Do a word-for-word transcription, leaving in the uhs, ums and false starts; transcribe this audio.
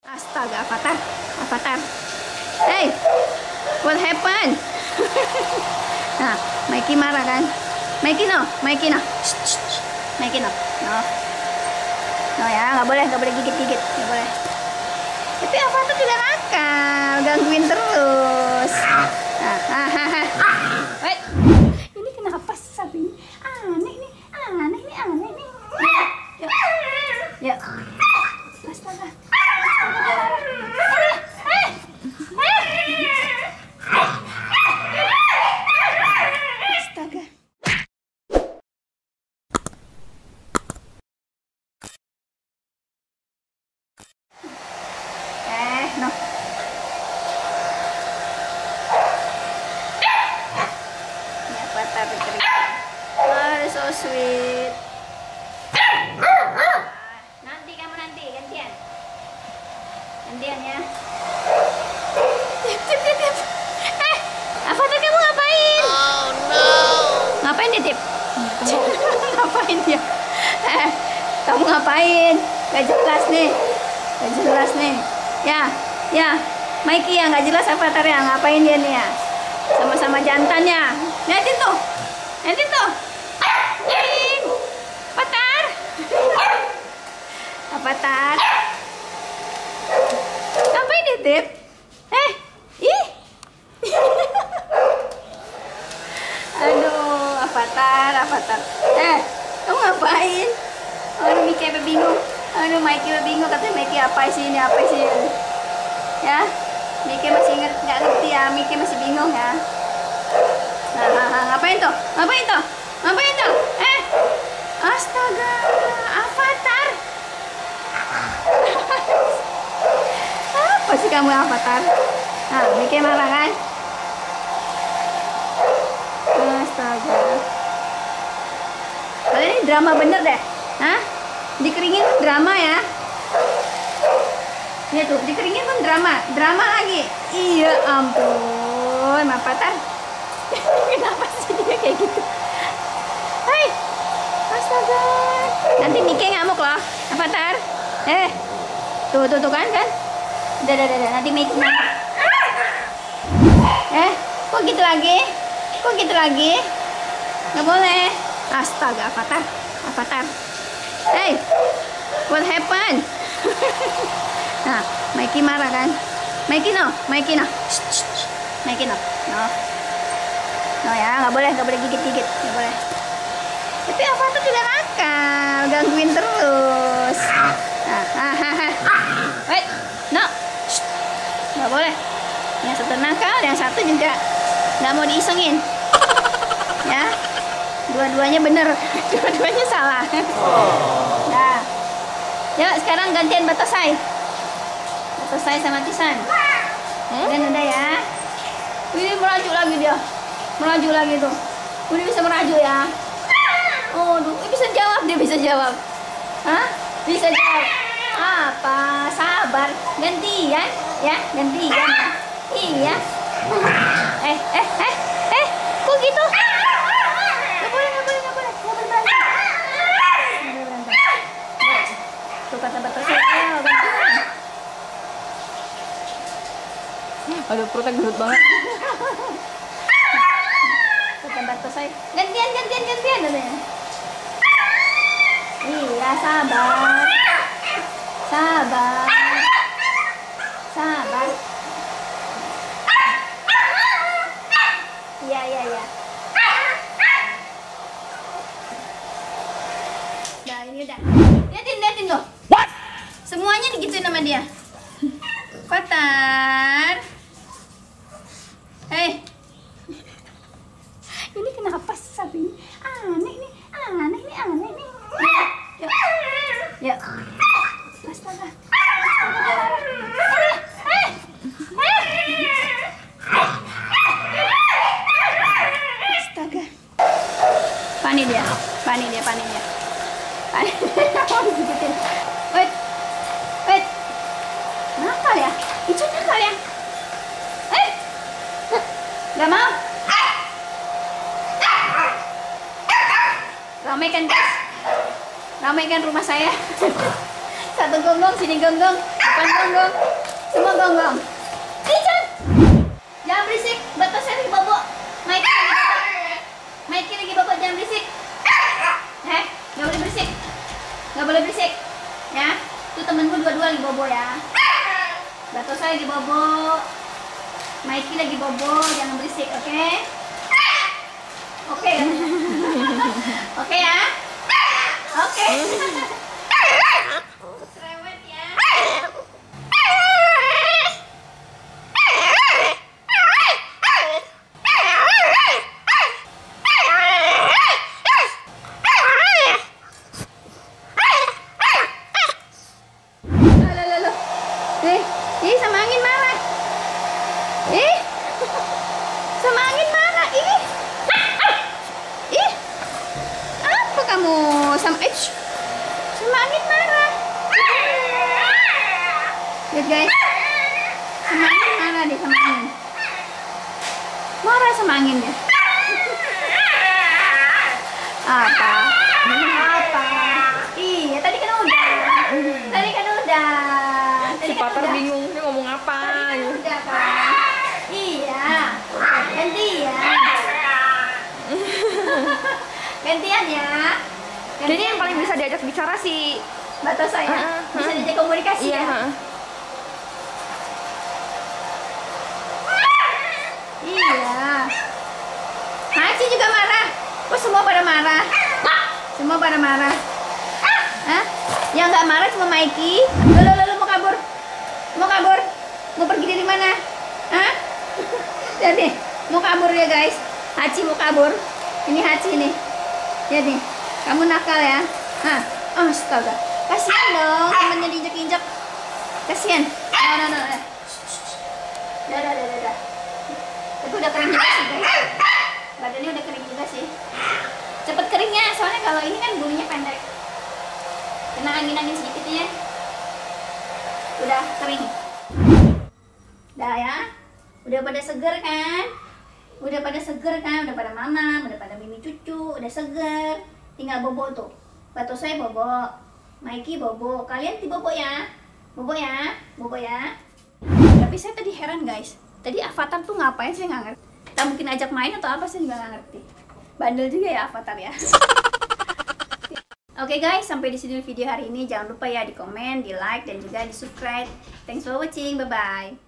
Astaga, Avatar, Avatar. Hey, what happened? Nah, Mikey marah kan? Mikey no, Mikey no, shh, shh, shh. Mikey no, no, no ya, nggak boleh, nggak boleh gigit-gigit, nggak boleh. Tapi Avatar juga nakal, gangguin terus. Nah, hahaha. Wait, ini kenapa sih sapi ini? Aneh nih, aneh nih, aneh nih. Yuk, yuk. Astaga. Astaga. Eh, no. Ya, Avatar bercerita. Oh, so sweet. Nanti kamu nanti gantian. Gantian ya. Tip, tip, tip, tip. Eh, Avatar kamu ngapain? Oh no. Ngapain dia, Tip? Ngapain dia? Eh, kamu ngapain? Gak jelas nih. Gak jelas nih. Ya, ya. Mikey yang gak jelas Avatar ya. Ngapain dia nih ya? Sama-sama jantannya. Lihatin tuh. Lihatin tuh. Lihatin. Avatar. Avatar. Ngapain dia, Tip? Eh, ih. Aduh, Avatar, Avatar. Eh, kamu ngapain? Aduh, Mikey apa bingung. Aduh, Mikey apa bingung. Katanya Mikey apa sih ini, apa sih ini. Ya, Mikey masih inget, nggak ngerti ya. Mikey masih bingung ya. Nah, nah, nah, ngapain tuh? Ngapain tuh? Ngapain tuh? Eh, astaga, Avatar. Apa sih kamu Avatar? Nah, Mikey marah kan? Astaga. Kalian ini drama bener deh. Hah? Dikeringin pun drama ya. Ya tuh, dikeringin pun drama. Drama lagi. Iya ampun, Avatar. Kenapa sih dia kayak gitu? Hai. Astaga. Nanti Mikey ngamuk loh, Avatar. Eh. Tuh, tuh, tuh kan kan? Udah, udah, udah. Nanti Mikey ngamuk. Eh, kok gitu lagi? Kok gitu lagi? Nggak boleh. Astaga, Avatar. Avatar. Hey, what happened? Nah, Mikey marah kan? Mikey no, Mikey no. Shh, shh, shh. Mikey no, no. No ya, nggak boleh, nggak boleh gigit-gigit, nggak boleh. Tapi Avatar juga nakal, gangguin terus. Nah, hahaha. Wait, no. Shh. Nggak boleh. Yang satu nakal, yang satu juga nggak mau diisengin. Ya, dua-duanya bener, dua-duanya salah. Nah, yuk sekarang gantian Batasai. Batasai sama Tisan. Dan udah ya. Wih, merajuk lagi dia, merajuk lagi tuh. Udah bisa merajuk ya. Oh, duh, bisa jawab dia bisa jawab. Hah? Bisa jawab. Apa? Sabar, gantian, ya, gantian. Iya. Eh, eh, eh, eh, kok gitu? Gak boleh, gak boleh, gak boleh, gak boleh berantem. Gak boleh berantem. Tuh kata Batasai, ayo gantian. Aduh, perutnya gendut banget. Kata Batasai, gantian, gantian, gantian katanya. Iya, sabar. Sabar. Sabar. Iya, iya, iya. Nah, ini udah. Lihatin, lihatin tuh. What? Semuanya digituin sama dia. Avatar. Hei. Ini kenapa sih sapi ini? Aneh nih, aneh nih, aneh nih. Yuk. Yuk. Astaga. Astaga. Panik dia, panik dia, panik dia. Panik dia, mau digigitin. Wait, wait. Nakal ya? Itu nakal ya? Eh, gak mau. Ramai kan guys? Ramai kan rumah saya? Satu gonggong, sini gonggong. Kan gonggong. Semua gonggong. Eh, jangan. Jangan berisik. Batas saya lagi bobo. Mikey lagi bobo. Mikey lagi bobo, jangan berisik. Eh, nggak boleh berisik. Nggak boleh berisik. Ya. Tuh temenku dua-dua lagi bobo ya. Batas saya lagi bobo. Mikey lagi bobo, jangan berisik, oke? Okay? Oke. Okay. Oke okay, ya? Oke. Okay. Cerewet ya. Eh, ih sama angin marah. Ih, sama angin marah. Ih, ih, apa kamu sama eh, sama angin marah? Lihat guys, sama angin marah deh sama angin. Marah sama angin deh. Apa? Apa? Iya, tadi kan udah. Tadi kan udah. Si Patar bingung dia ngomong apa. Tadi kan udah kan. Iya. Gantian. Gantian ya. Gantian. Jadi yang paling bisa diajak bicara si batas saya. Uh, uh, Bisa uh. diajak komunikasi iya, ya. uh. Iya. Haji juga marah. Kok semua pada marah? Semua pada marah. Hah? Yang nggak marah cuma Mikey. Lalu lalu mau kabur? Mau kabur? Mau pergi dari mana? Hah? Lihat nih, mau kabur ya guys. Haji mau kabur. Ini Haji nih. Lihat nih, kamu nakal ya. Hah? Astaga. Kasihan dong temennya diinjek-injek. Kasihan. No, no, no. Dah, dah, dah, dah, dah. Tapi udah kering juga sih guys. Badannya udah kering juga sih. Cepet keringnya, soalnya kalau ini kan bulunya pendek. Kena angin-angin sedikitnya. Udah kering. Dah ya. Udah pada seger kan? Udah pada seger kan? Udah pada mamam, udah pada mimi cucu, udah seger. Tinggal bobo tuh. Batu saya bobo. Mikey bobo. Kalian ti bobo ya? Bobo ya? Bobo ya? Tapi saya tadi heran guys. Tadi Avatar tuh ngapain saya nggak ngerti. Tak mungkin ajak main atau apa saya juga nggak ngerti. Bandel juga ya Avatar ya. Oke okay guys, sampai di sini video hari ini. Jangan lupa ya di komen, di like, dan juga di subscribe. Thanks for watching. Bye bye.